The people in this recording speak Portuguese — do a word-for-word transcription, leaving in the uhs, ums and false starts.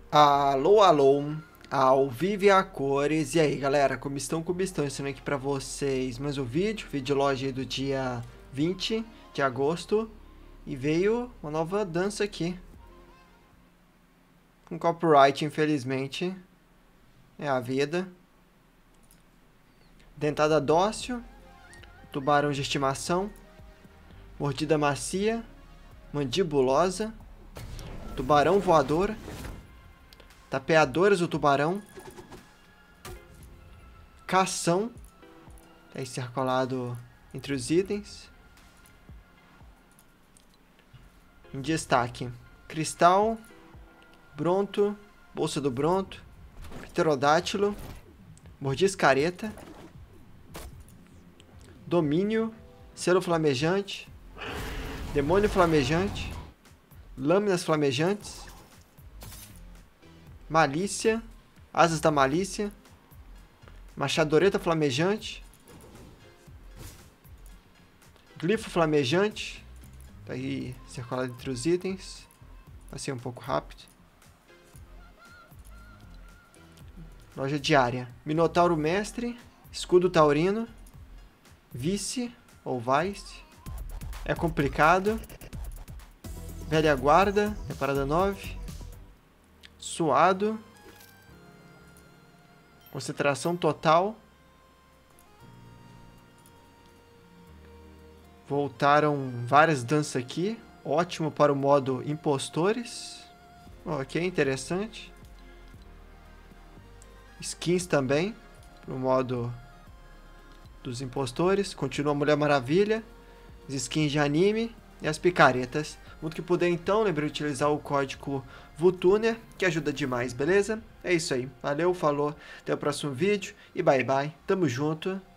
Alô, alô, ao vivo e a cores. E aí, galera, como estão? Como estão? Ensinando aqui pra vocês mais um vídeo, vídeo loja aí do dia vinte de agosto. E veio uma nova dança aqui. Com copyright, infelizmente. É a vida. Dentada dócil. Tubarão de estimação. Mordida macia. Mandibulosa. Tubarão voador. Tapeadoras do tubarão. Cação. Tá circulado entre os itens. Em destaque: cristal, bronto, bolsa do bronto, pterodátilo, mordiscareta, domínio, selo flamejante, demônio flamejante, lâminas flamejantes, malícia, asas da malícia, machadoreta flamejante, glifo flamejante. Tá aí circulado entre os itens. Passei um pouco rápido. Loja diária: Minotauro Mestre, Escudo Taurino, Vice ou Vice, É Complicado, Velha Guarda, Temporada nove, Suado, Concentração Total. Voltaram várias danças aqui. Ótimo para o modo impostores. Ok, interessante. Skins também. Para o modo dos impostores. Continua a Mulher Maravilha. As skins de anime. E as picaretas. Muito que puder então, lembre de utilizar o código VUTUNER, que ajuda demais, beleza? É isso aí. Valeu, falou. Até o próximo vídeo. E bye bye. Tamo junto.